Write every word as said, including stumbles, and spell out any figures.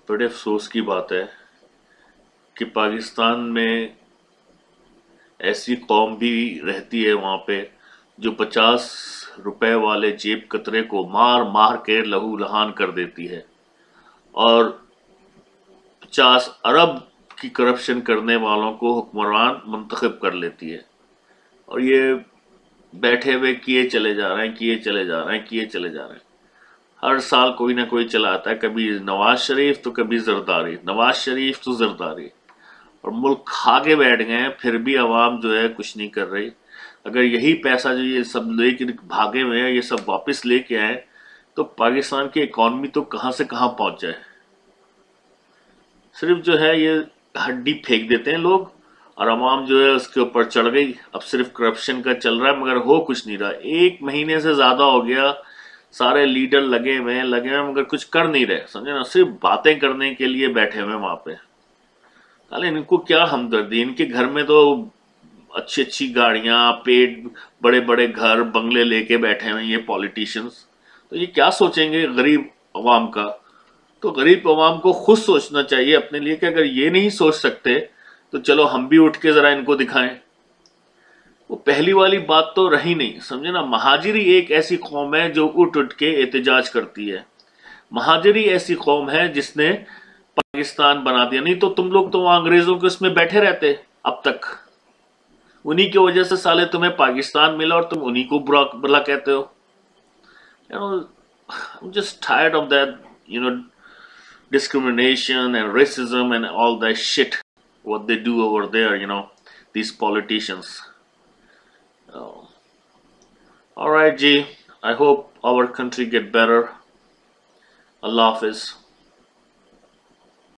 بڑے افسوس کی بات ہے کہ پاکستان میں ایسی قوم بھی رہتی ہے وہاں پہ جو پچاس روپے والے جیب کترے کو مار مار کے لہو لہان کر دیتی ہے اور پچاس ارب کی کرپشن کرنے والوں کو حکمران منتخب کر لیتی ہے، اور یہ بیٹھے ہوئے کیے چلے جا رہے ہیں کیے چلے جا رہے ہیں کیے چلے جا رہے ہیں ہر سال کوئی نہ کوئی چلا آتا ہے، کبھی نواز شریف تو کبھی زرداری، نواز شریف تو زرداری، اور ملک کھا کے بیٹھ گئے ہیں، پھر بھی عوام جو ہے کچھ نہیں کر رہی۔ اگر یہی پیسہ جو یہ سب لے کے بھاگے ہوئے ہیں یہ سب واپس لے کے آئے تو پاکستان کی اکانومی تو کہاں سے کہاں پہنچ جائے۔ صرف جو ہے یہ ہڈی پھینک دیتے ہیں لوگ اور عوام جو ہے اس کے اوپر چڑھ گئی، اب صرف کرپشن کا چل رہا ہے مگر ہو کچھ نہیں رہا۔ ایک مہینے سے زیادہ ہو گیا سارے لیڈر لگے ہوئے ہیں لگے ہوئے ہیں مگر کچھ کر نہیں رہے، سمجھے نا، صرف باتیں کرنے کے لیے بیٹھے ہوئے ہیں وہاں پہ۔ ان کو کیا ہمدردی، ان کے گھر میں تو اچھی اچھی گاڑیاں، پیٹ بڑے بڑے گھر بنگلے لے کے بیٹھے ہوئے ہیں یہ پولیٹیشنز، تو یہ کیا سوچیں گے غریب عوام کا؟ تو غریب عوام کو خود سوچنا چاہیے اپنے لیے کہ اگر یہ نہیں سوچ سکتے تو چلو ہم بھی اٹھ کے ذرا ان کو دکھائیں۔ وہ پہلی والی بات تو رہی نہیں، سمجھے نا، مہاجری ایک ایسی قوم ہے جو اٹھ اٹھ کے احتجاج کرتی ہے، مہاجری ایسی قوم ہے جس نے پاکستان بنا دیا، نہیں تو تم لوگ تو وہاں انگریزوں کے اس میں بیٹھے رہتے اب تک، انہی کی وجہ سے سالے تمہیں پاکستان ملا اور تم انہی کو برا بلا کہتے ہو۔ You know, I'm just tired of that, you know, discrimination and racism and all that shit what they do over there, you know, these politicians. Oh. All right, G. I hope our country get better. Allah Hafiz.